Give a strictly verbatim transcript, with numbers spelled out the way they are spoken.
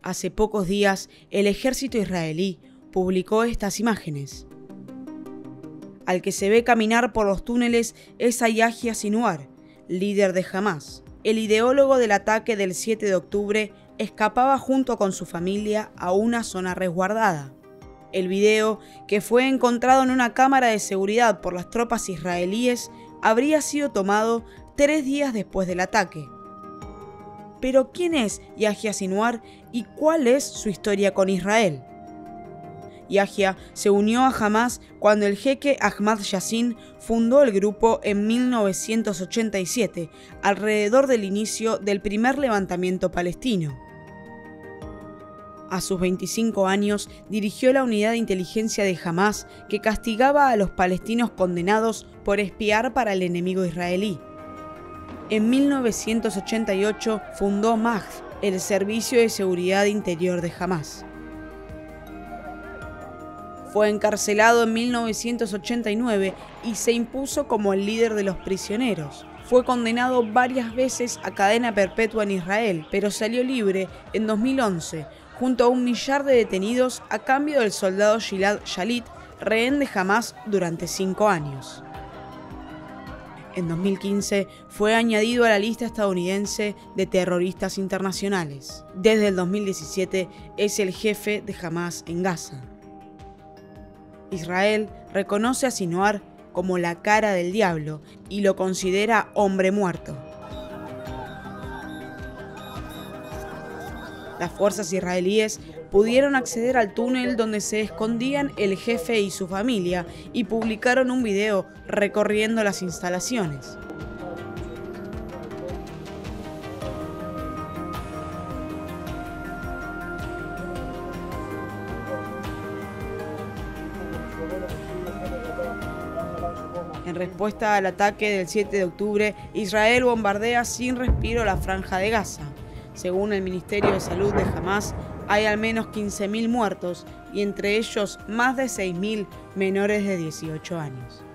Hace pocos días, el ejército israelí publicó estas imágenes. Al que se ve caminar por los túneles es a Yahya Sinwar, líder de Hamás. El ideólogo del ataque del siete de octubre escapaba junto con su familia a una zona resguardada. El video, que fue encontrado en una cámara de seguridad por las tropas israelíes, habría sido tomado tres días después del ataque. Pero ¿quién es Yahya Sinwar y cuál es su historia con Israel? Yahya se unió a Hamás cuando el jeque Ahmad Yassin fundó el grupo en mil novecientos ochenta y siete, alrededor del inicio del primer levantamiento palestino. A sus veinticinco años dirigió la unidad de inteligencia de Hamás que castigaba a los palestinos condenados por espiar para el enemigo israelí. En mil novecientos ochenta y ocho fundó Magh, el servicio de seguridad interior de Hamás. Fue encarcelado en mil novecientos ochenta y nueve y se impuso como el líder de los prisioneros. Fue condenado varias veces a cadena perpetua en Israel, pero salió libre en dos mil once, junto a un millar de detenidos a cambio del soldado Gilad Shalit, rehén de Hamás durante cinco años. En dos mil quince fue añadido a la lista estadounidense de terroristas internacionales. Desde el dos mil diecisiete es el jefe de Hamás en Gaza. Israel reconoce a Sinwar como la cara del diablo y lo considera hombre muerto. Las fuerzas israelíes pudieron acceder al túnel donde se escondían el jefe y su familia y publicaron un video recorriendo las instalaciones. En respuesta al ataque del siete de octubre, Israel bombardea sin respiro la franja de Gaza. Según el Ministerio de Salud de Hamás, hay al menos quince mil muertos y entre ellos más de seis mil menores de dieciocho años.